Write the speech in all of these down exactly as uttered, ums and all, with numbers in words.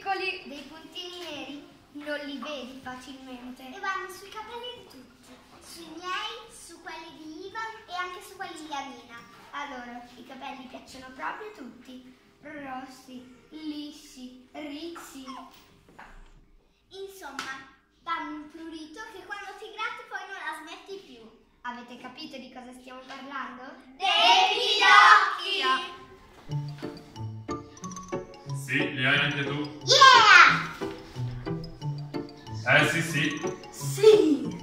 Eccoli, dei puntini neri, non li vedi facilmente. E vanno sui capelli di tutti, sui miei, su quelli di Ivan e anche su quelli di Amina. Allora, i capelli piacciono proprio a tutti, rossi, lisci, rizzi. Insomma, dammi un prurito che quando ti gratti poi non la smetti più. Avete capito di cosa stiamo parlando? Dei pidocchi! Sì, li hai anche tu? Yeah! Eh sì sì, Sì!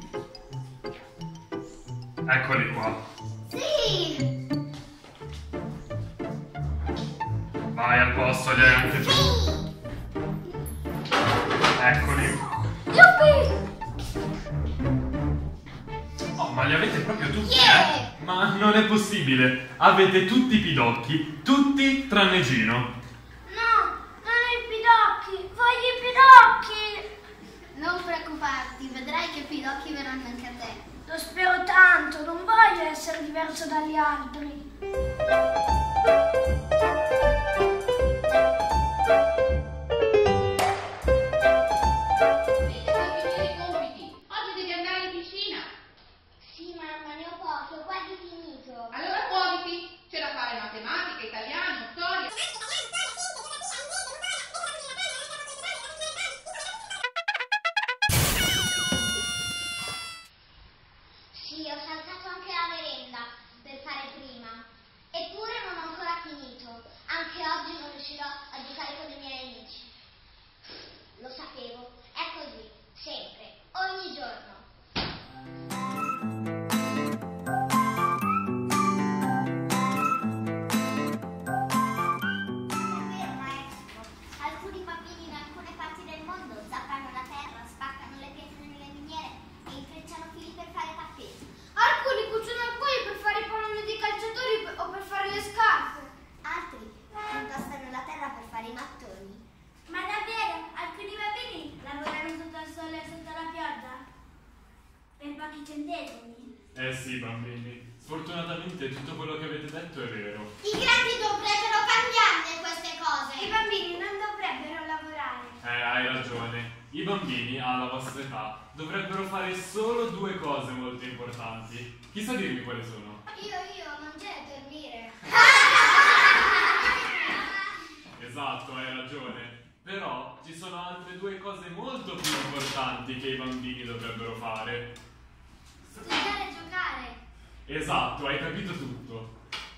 eccoli qua. Sì! Vai al posto, li hai anche tu. Sì! Eccoli. Yuppie! Oh, ma li avete proprio tutti, Yeah! eh? Ma non è possibile. Avete tutti i pidocchi, tutti tranne Gino. Non preoccuparti, vedrai che pidocchi verranno anche a te. Lo spero tanto, non voglio essere diverso dagli altri. Oggi devi andare in piscina. Sì, mamma, ne ho pochi, ho quasi finito. Allora muoviti, c'è da fare matematica, italiano, storia. Sì, ho saltato anche la merenda per fare prima. Eppure non ho ancora finito. Anche oggi non riuscirò a giocare con i miei amici. Lo sapevo, è così, sempre, ogni giorno. Alcuni bambini in alcune parti del mondo zappano la terra, spaccano le pietre nelle miniere e intrecciano fili per fare tappeti. Alcuni cuciono alcuni per fare i palloni dei calciatori o per fare le scarpe. Altri impastano la terra per fare i mattoni. Ma davvero? Alcuni bambini lavorano sotto il sole e sotto la pioggia? Per pochi centesimi? Eh sì, bambini. Sfortunatamente tutto quello che avete detto è vero. I grandi dovrebbero cambiarle queste cose. I bambini non dovrebbero lavorare. Eh, hai ragione. I bambini, alla vostra età, dovrebbero fare solo due cose molto importanti. Chi sa dirmi quali sono? Io, io, mangiare e dormire. Esatto, hai ragione. Però ci sono altre due cose molto più importanti che i bambini dovrebbero fare. Studiare e giocare. Esatto, hai capito tutto.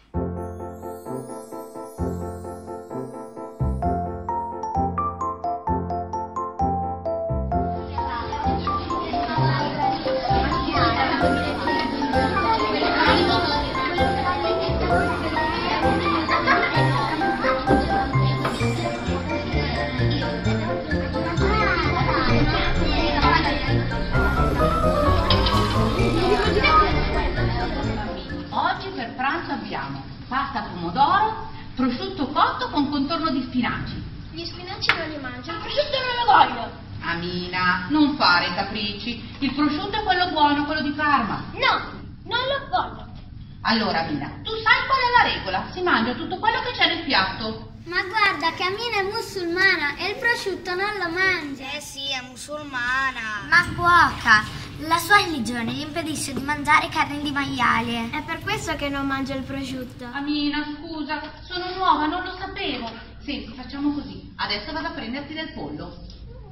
Oggi per pranzo abbiamo pasta pomodoro, prosciutto cotto con contorno di spinaci. Gli spinaci non li mangio, il prosciutto non lo voglio. Amina, non fare capricci. Il prosciutto è quello buono, quello di Parma. No, non lo voglio. Allora, Amina, tu sai qual è la regola? Si mangia tutto quello che c'è nel piatto. Ma guarda che Amina è musulmana e il prosciutto non lo mangia. Eh sì, è musulmana. Ma cuoca, la sua religione gli impedisce di mangiare carne di maiale. È per questo che non mangio il prosciutto. Amina, scusa, sono nuova, non lo sapevo. Senti, facciamo così. Adesso vado a prenderti del pollo.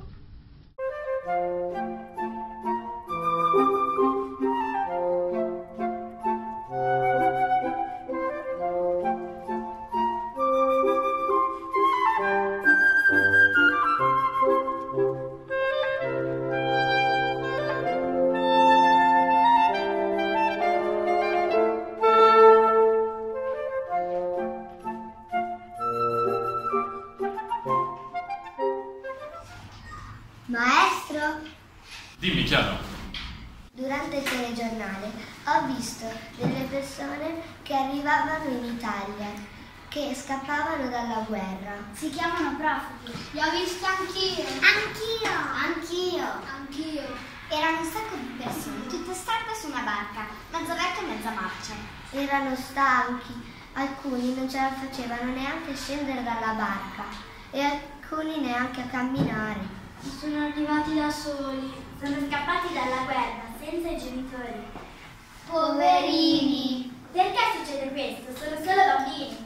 Maestro, Dimmi, Chiara. durante il telegiornale ho visto delle persone che arrivavano in Italia, che scappavano dalla guerra. Si chiamano profughi. Li ho visti anch'io. Anch'io! Anch'io! Anch'io. Erano un sacco di persone, tutte stanche su una barca, mezza vecchia e mezza marcia. Erano stanchi, alcuni non ce la facevano neanche scendere dalla barca e alcuni neanche a camminare. Sono arrivati da soli, sono scappati dalla guerra, senza i genitori. Poverini! Perché succede questo? Sono solo bambini.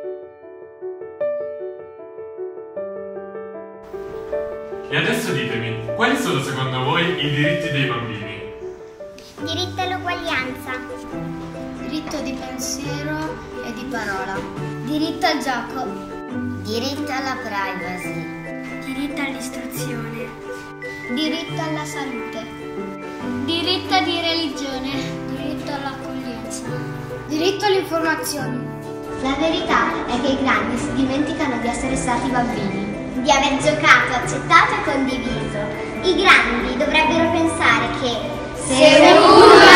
E adesso ditemi, quali sono secondo voi i diritti dei bambini? Diritto all'uguaglianza. Diritto di pensiero e di parola. Diritto al gioco. Diritto alla privacy. Diritto all'istruzione. Diritto alla salute. Diritto di religione. Diritto all'accoglienza. Diritto all'informazione. La verità è che i grandi si dimenticano di essere stati bambini, di aver giocato, accettato e condiviso. I grandi dovrebbero pensare che se uno